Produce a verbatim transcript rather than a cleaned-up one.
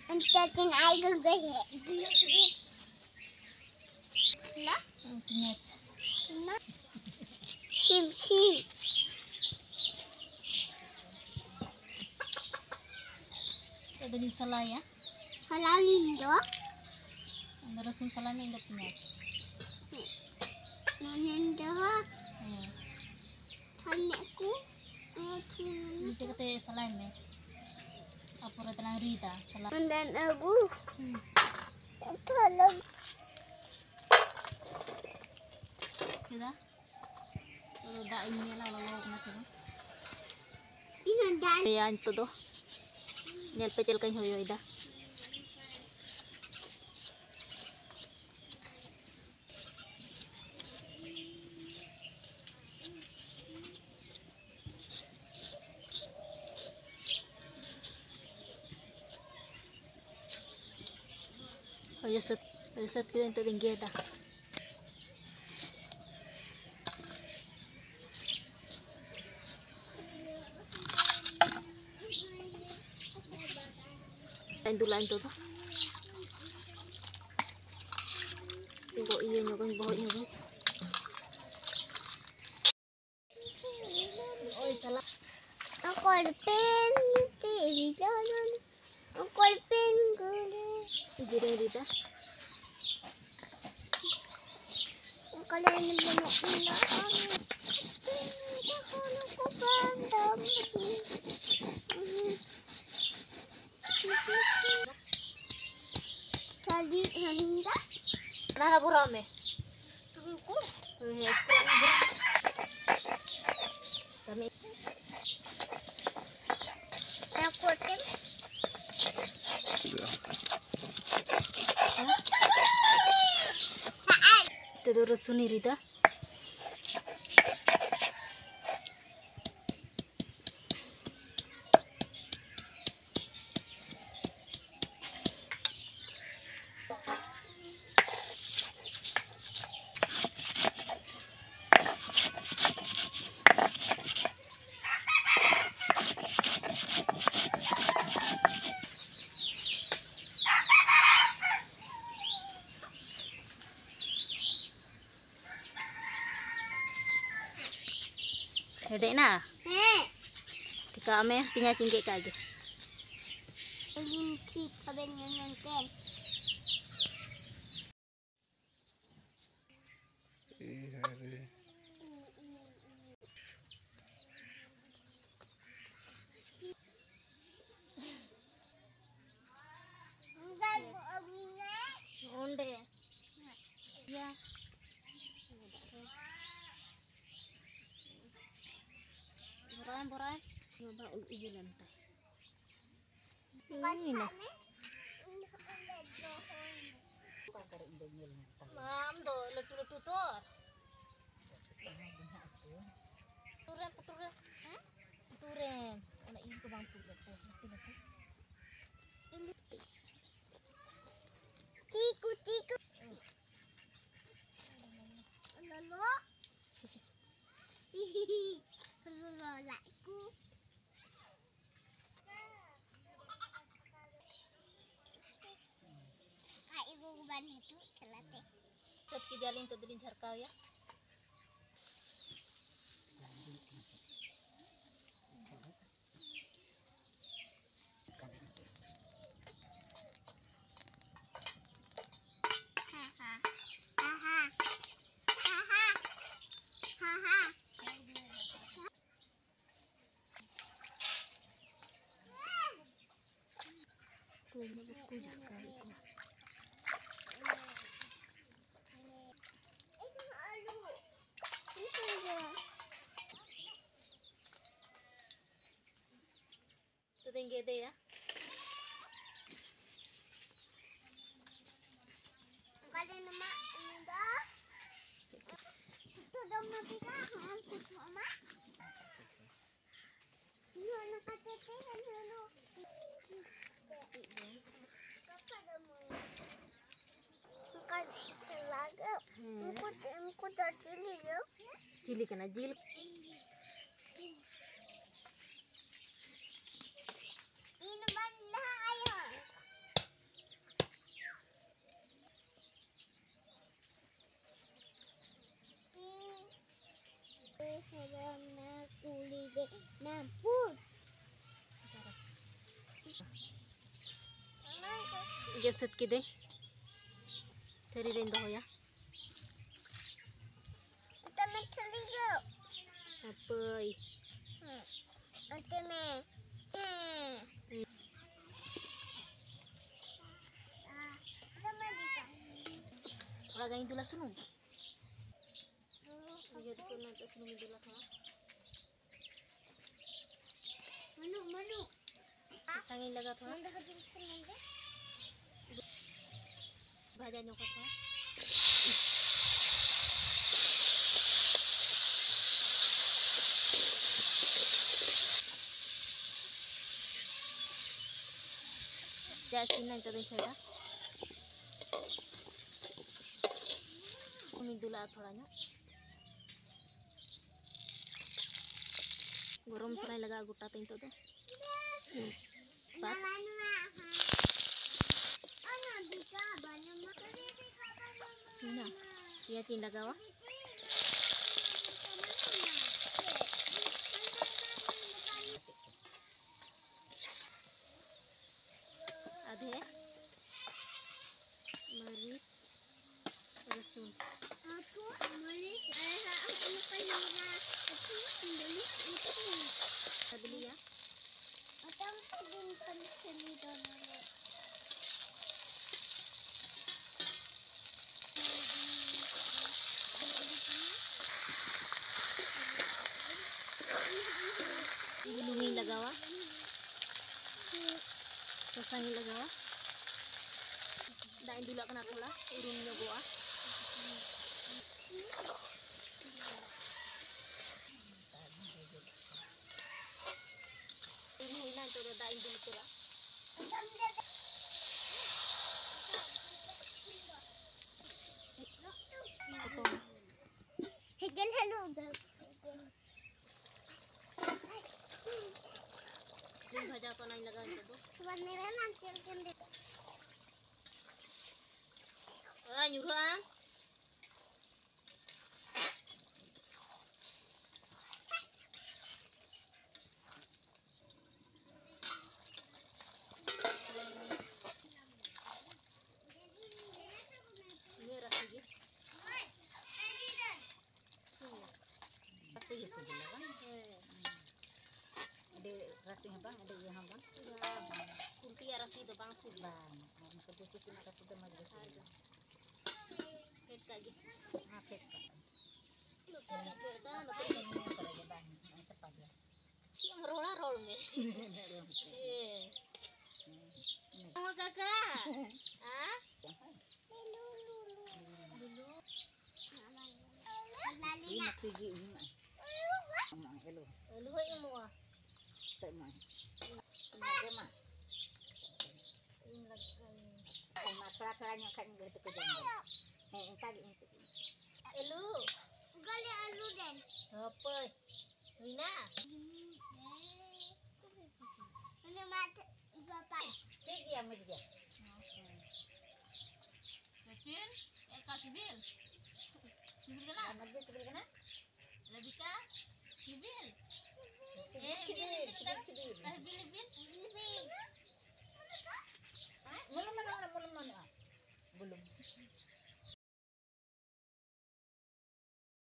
Entetin air gaya. Nah, nah, sim sim. Ada di salah ya? Halalin do. Ang rasong salah na ingat niya. Nanendo. Eh, Tanekku. hindi ka tayo salah me. Apura tanang Rita, salah. Dan aku. Hmm. Kalau Kita? Kalau dain niya lang, lalaw ko na sila. ini dan Ayan, ito do. Yan, pecel kang hoyo ida. Hoyo set, hoyo set kita untuk tinggi ida. Dulaan to to. Tengok iya nyo kan bawah nyo kan. Oh salah. aku pen di jalan. Aku pen gede. Jadi Rita. Kalau ini banyak enggak. Aku pandang. Tadi hendak Nana burame. tunggu. Oh ya, sekarang burame. Kami Aku tem. terus suni Rita. Ada na. Eh, Tika ame pinya cingkek kage. ingin kita benyanyikan. Hii hari. Enggak bu Abina. Onde. Ya. Boran boran. Coba uji lantai. Ini nah. Mam do letu-letu tor. Turun turun. Hah? Turun. Anak ini ke bang turun tuh. Letu-letu. Tiku tiku. Lalu. Hihihi. Lalu laku. Kak ibu ban itu kelate. Set kijalin tuh dilin jarkau ya. Haha. Haha. Haha. Haha. Kuy na buku jarkau itu. Itu alu. Itu dia. Tuh tinggi deh ya. Kalau nama enggak. Itu dong nanti kan itu mama. Ini anak kecil kan dulu. Kakak dah mau. Kakak lagi. Aku aku dah cilik ya. Cilik kena cilik. Ini mana ayah? karena kulit namput. Geset kide. Teri rin do ya. Kita mencari yuk. Apoy. Nanti me. Hmm. Ah, sama dika. Wala ganing dula sunog. Lihat ko na ta sunog dula ka. Manu, manu. Sangin laga to. Nanda ka dun sa nanda. Baja nyo ka to. Desi na ito din siya. Umig dula थोड़ा nya. गरम सराय लगा गुटा तीन तो बात Manu mah. Ano dika ba naman? ना ये तीन लगा हुआ आधे मरीच लहसुन Aku malik. Ayah aku makan nila. Aku sendiri itu. बदली या Atau pun penseli dono. Lungi लगा हुआ ससांगी लगा हुआ dain dulu kena pula urunnya gua ini hilang tuh dain dulu pula potong Hegen hello. ini भाजा apa naik lagi itu Sebenarnya nanti kan ah nyuruh ah ini rasa lagi Rasa ya sebelah kan? eh Ada rasanya bang, ada yang bang. kunti ya rasa itu bang sih Bang, ada kedisi sih rasa itu mah rasa. head lagi Ah, pet pak. lu kan beda nanti Ini kalau ada bang, yang sepak ya. yang roll roll me eh kamu kakak ah dulu Ini masih gini mah. Emang elu, lu yang mau tak mah. Semoga mah. ini lagi Eh, mak peraturannya kan gitu ke jangan. Eh, entar itu. lu Gali alu den. apa Rina Ini mati bapak. Cek dia mah juga. Kecil eh kasih bil sibil kena Amat dia sebelah kana? lebih kah sibil